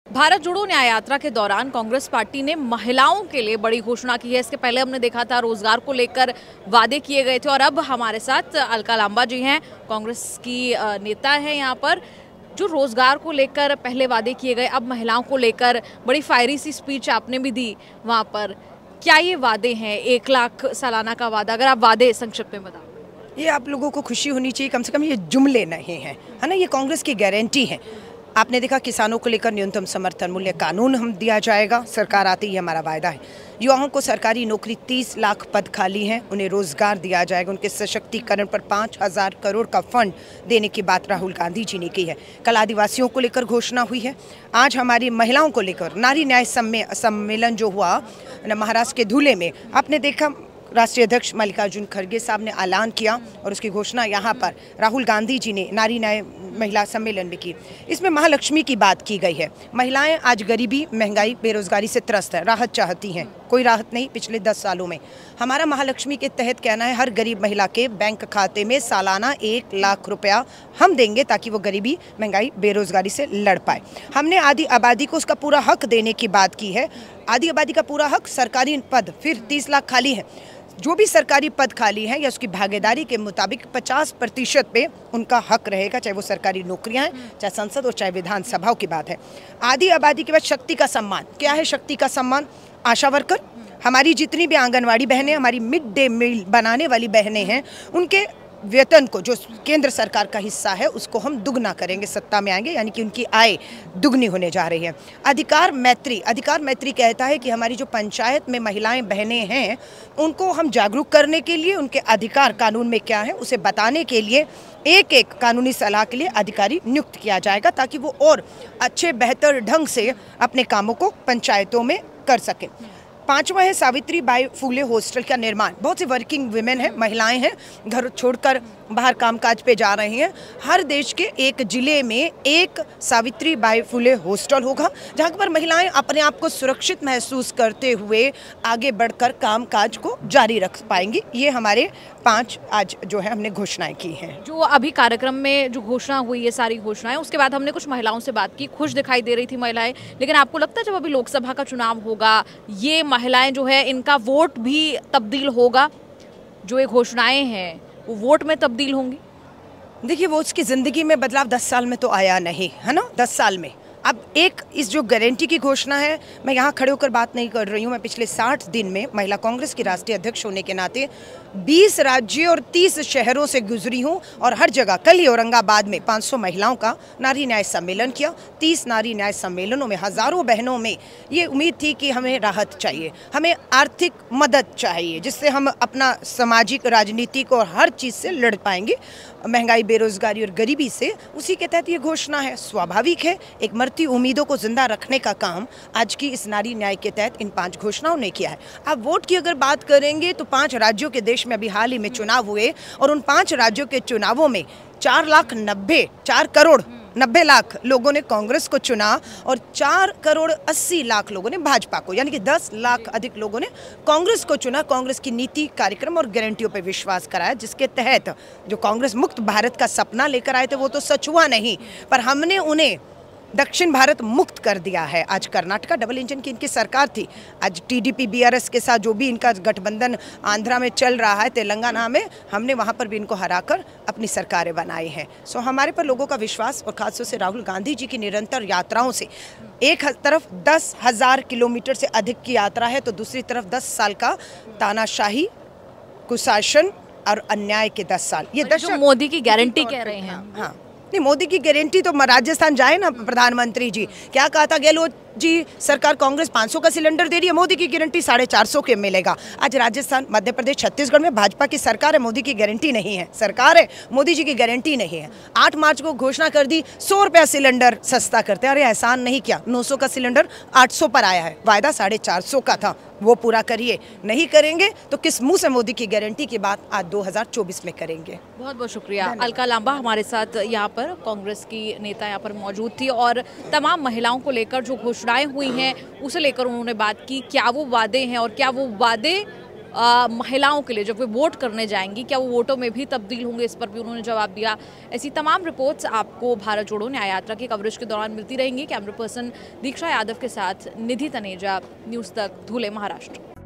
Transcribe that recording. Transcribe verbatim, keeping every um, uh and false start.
भारत जोड़ो न्याय यात्रा के दौरान कांग्रेस पार्टी ने महिलाओं के लिए बड़ी घोषणा की है। इसके पहले हमने देखा था रोजगार को लेकर वादे किए गए थे और अब हमारे साथ अलका लांबा जी हैं, कांग्रेस की नेता है यहाँ पर, जो रोजगार को लेकर पहले वादे किए गए, अब महिलाओं को लेकर बड़ी फायरी सी स्पीच आपने भी दी वहाँ पर। क्या ये वादे हैं? एक लाख सालाना का वादा, अगर आप वादे संक्षिप्त में बताओ। ये आप लोगों को खुशी होनी चाहिए, कम से कम ये जुमले नहीं हैं, है ना। ये कांग्रेस की गारंटी है। आपने देखा किसानों को लेकर न्यूनतम समर्थन मूल्य कानून हम दिया जाएगा, सरकार आते ही हमारा वायदा है। युवाओं को सरकारी नौकरी, तीस लाख पद खाली हैं, उन्हें रोजगार दिया जाएगा। उनके सशक्तिकरण पर पाँच हजार करोड़ का फंड देने की बात राहुल गांधी जी ने की है। कल आदिवासियों को लेकर घोषणा हुई है। आज हमारी महिलाओं को लेकर नारी न्याय सम्मेलन जो हुआ महाराष्ट्र के धुले में, आपने देखा राष्ट्रीय अध्यक्ष मल्लिकार्जुन खड़गे साहब ने ऐलान किया और उसकी घोषणा यहाँ पर राहुल गांधी जी ने नारी न्याय महिला सम्मेलन में की। इसमें महालक्ष्मी की बात की गई है। महिलाएं आज गरीबी, महंगाई, बेरोजगारी से त्रस्त है, राहत चाहती हैं। कोई राहत नहीं पिछले दस सालों में। हमारा महालक्ष्मी के तहत कहना है, हर गरीब महिला के बैंक खाते में सालाना एक लाख रुपया हम देंगे ताकि वो गरीबी, महंगाई, बेरोजगारी से लड़ पाए। हमने आधी आबादी को उसका पूरा हक देने की बात की है। आधी आबादी का पूरा हक, सरकारी पद, फिर तीस लाख खाली है। जो भी सरकारी पद खाली है या उसकी भागीदारी के मुताबिक पचास प्रतिशत पे उनका हक रहेगा, चाहे वो सरकारी नौकरियां हैं, चाहे संसद और चाहे विधानसभाओं की बात है। आधी आबादी के बाद शक्ति का सम्मान। क्या है शक्ति का सम्मान? आशा वर्कर, हमारी जितनी भी आंगनवाड़ी बहनें, हमारी मिड डे मील बनाने वाली बहनें हैं, उनके वेतन को, जो केंद्र सरकार का हिस्सा है, उसको हम दुगना करेंगे, सत्ता में आएंगे, यानी कि उनकी आय दुगनी होने जा रही है। अधिकार मैत्री, अधिकार मैत्री कहता है कि हमारी जो पंचायत में महिलाएं बहनें हैं, उनको हम जागरूक करने के लिए, उनके अधिकार कानून में क्या है उसे बताने के लिए एक एक कानूनी सलाह के लिए अधिकारी नियुक्त किया जाएगा, ताकि वो और अच्छे बेहतर ढंग से अपने कामों को पंचायतों में कर सकें। पांचवा है सावित्री बाई फुले हॉस्टल का निर्माण। बहुत सी वर्किंग वुमेन हैं, महिलाएं हैं, घर छोड़कर बाहर कामकाज पे जा रही हैं। हर देश के एक जिले में एक सावित्री बाई फुले हॉस्टल होगा, जहां पर महिलाएं अपने आप को सुरक्षित महसूस करते हुए आगे बढ़कर कामकाज को जारी रख पाएंगी। ये हमारे पांच आज जो है हमने घोषणाएं की हैं। जो अभी कार्यक्रम में जो घोषणा हुई, ये सारी घोषणाएं, उसके बाद हमने कुछ महिलाओं से बात की, खुश दिखाई दे रही थी महिलाएं। लेकिन आपको लगता है जब अभी लोकसभा का चुनाव होगा, ये महिलाएं जो है इनका वोट भी तब्दील होगा? जो ये घोषणाएं हैं वो वोट में तब्दील होंगी? देखिए, वो उसकी ज़िंदगी में बदलाव दस साल में तो आया नहीं, है ना। दस साल में अब एक इस जो गारंटी की घोषणा है, मैं यहाँ खड़े होकर बात नहीं कर रही हूँ। मैं पिछले साठ दिन में महिला कांग्रेस की राष्ट्रीय अध्यक्ष होने के नाते बीस राज्यों और तीस शहरों से गुजरी हूँ और हर जगह, कल ही औरंगाबाद में पाँच सौ महिलाओं का नारी न्याय सम्मेलन किया। तीस नारी न्याय सम्मेलनों में हजारों बहनों में ये उम्मीद थी कि हमें राहत चाहिए, हमें आर्थिक मदद चाहिए, जिससे हम अपना सामाजिक, राजनीतिक और हर चीज़ से लड़ पाएंगे, महंगाई, बेरोजगारी और गरीबी से। उसी के तहत ये घोषणा है। स्वाभाविक है, एक मरती उम्मीदों को जिंदा रखने का काम आज की इस नारी न्याय के तहत इन पांच घोषणाओं ने किया है। अब वोट की अगर बात करेंगे तो पांच राज्यों के देश में अभी हाल ही में चुनाव हुए और उन पांच राज्यों के चुनावों में चार लाख नब्बे चार करोड़ नब्बे लाख लोगों ने कांग्रेस को चुना और चार करोड़ अस्सी लाख लोगों ने भाजपा को, यानी कि दस लाख अधिक लोगों ने कांग्रेस को चुना। कांग्रेस की नीति, कार्यक्रम और गारंटियों पर विश्वास कराया, जिसके तहत जो कांग्रेस मुक्त भारत का सपना लेकर आए थे वो तो सच हुआ नहीं, पर हमने उन्हें दक्षिण भारत मुक्त कर दिया है। आज कर्नाटका डबल इंजन की इनकी सरकार थी, आज टीडीपी बीआरएस के साथ जो भी इनका गठबंधन आंध्रा में चल रहा है, तेलंगाना में, हमने वहां पर भी इनको हराकर अपनी सरकारें बनाई हैं। सो हमारे पर लोगों का विश्वास और खासतौर से राहुल गांधी जी की निरंतर यात्राओं से, एक तरफ दस हजार किलोमीटर से अधिक की यात्रा है तो दूसरी तरफ दस साल का तानाशाही, कुशासन और अन्याय के दस साल। ये दस मोदी की गारंटी कह रहे हैं। हाँ, नहीं, मोदी की गारंटी तो राजस्थान जाए ना प्रधानमंत्री जी, क्या कहा था गहलोत जी, सरकार कांग्रेस पाँच सौ का सिलेंडर दे रही है, मोदी की गारंटी साढ़े चार सौ के मिलेगा। आज राजस्थान, मध्य प्रदेश, छत्तीसगढ़ में भाजपा की सरकार है, मोदी की गारंटी नहीं है। सरकार है, मोदी जी की गारंटी नहीं है। आठ मार्च को घोषणा कर दी सौ रुपया सिलेंडर सस्ता करते हैं। अरे एहसान नहीं किया, नौ सौ का सिलेंडर आठ सौ पर आया है। वायदा साढ़े चार सौ का था, वो पूरा करिए। नहीं करेंगे तो किस मुंह से मोदी की गारंटी की बात आज दो हजार चौबीस में करेंगे। बहुत बहुत शुक्रिया। अलका लांबा हमारे साथ यहाँ पर, कांग्रेस की नेता यहाँ पर मौजूद थी और तमाम महिलाओं को लेकर जो घोषणाएं हुई हैं उसे लेकर उन्होंने बात की। क्या वो वादे हैं और क्या वो वादे आ, महिलाओं के लिए जब वे वोट करने जाएंगी, क्या वो वोटों में भी तब्दील होंगे, इस पर भी उन्होंने जवाब दिया। ऐसी तमाम रिपोर्ट्स आपको भारत जोड़ो न्याय यात्रा की कवरेज के दौरान मिलती रहेंगी। कैमरा पर्सन दीक्षा यादव के साथ निधि तनेजा, न्यूज़ तक, धुले, महाराष्ट्र।